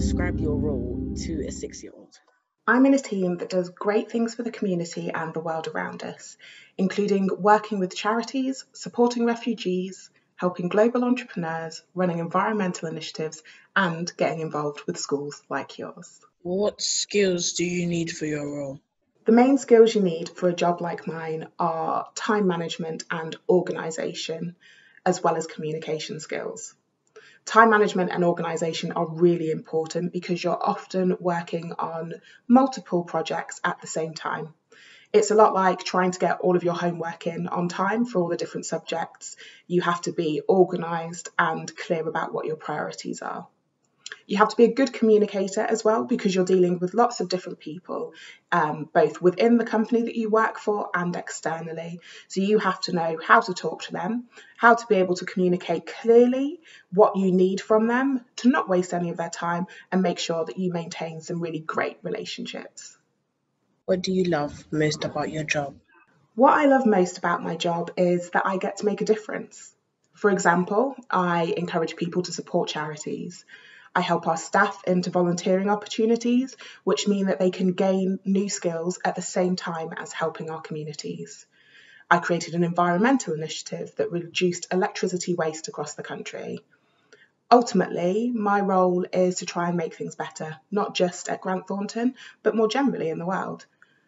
describe your role to a 6-year-old? I'm in a team that does great things for the community and the world around us, including working with charities, supporting refugees, helping global entrepreneurs, running environmental initiatives, and getting involved with schools like yours. What skills do you need for your role? The main skills you need for a job like mine are time management and organisation, as well as communication skills. Time management and organisation are really important because you're often working on multiple projects at the same time. It's a lot like trying to get all of your homework in on time for all the different subjects. You have to be organised and clear about what your priorities are. You have to be a good communicator as well because you're dealing with lots of different people, both within the company that you work for and externally. So you have to know how to talk to them, how to be able to communicate clearly what you need from them to not waste any of their time and make sure that you maintain some really great relationships. What do you love most about your job? What I love most about my job is that I get to make a difference. For example, I encourage people to support charities. I help our staff into volunteering opportunities, which mean that they can gain new skills at the same time as helping our communities. I created an environmental initiative that reduced electricity waste across the country. Ultimately, my role is to try and make things better, not just at Grant Thornton, but more generally in the world.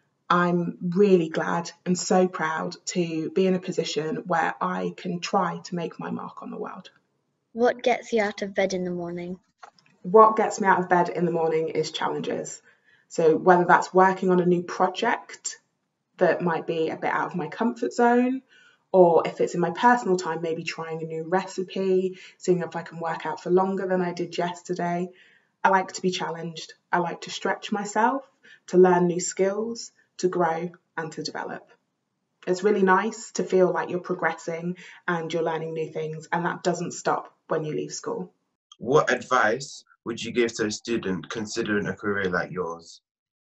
I'm really glad and so proud to be in a position where I can try to make my mark on the world. What gets you out of bed in the morning? What gets me out of bed in the morning is challenges. So whether that's working on a new project that might be a bit out of my comfort zone, or if it's in my personal time, maybe trying a new recipe, seeing if I can work out for longer than I did yesterday. I like to be challenged. I like to stretch myself, to learn new skills, to grow and to develop. It's really nice to feel like you're progressing and you're learning new things, and that doesn't stop when you leave school. What advice would you give to a student considering a career like yours?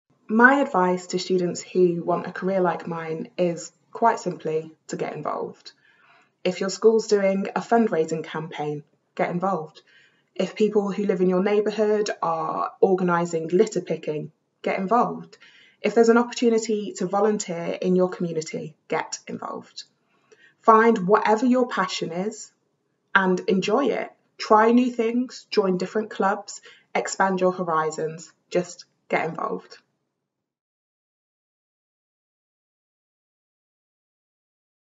My advice to students who want a career like mine is quite simply to get involved. If your school's doing a fundraising campaign, get involved. If people who live in your neighbourhood are organising litter picking, get involved. If there's an opportunity to volunteer in your community, get involved. Find whatever your passion is and enjoy it. Try new things, join different clubs, expand your horizons. Just get involved.